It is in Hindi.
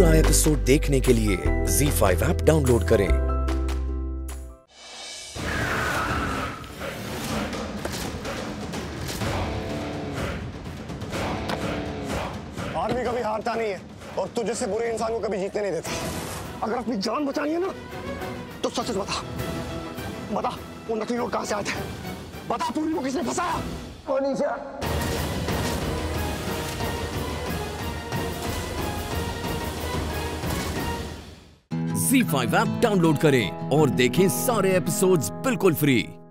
पूरा एपिसोड देखने के लिए ZEE5 ऐप डाउनलोड करें। आर्मी कभी हारता नहीं है और तू जैसे बुरे इंसान को कभी जीतने नहीं देता। अगर अपनी जान बचानी है ना तो सच सच बता, बता वो नकली नोट कहां से आए थे? बता पूरी को किसने फंसाया? कौन से? ZEE5 ऐप डाउनलोड करें और देखें सारे एपिसोड्स बिल्कुल फ्री।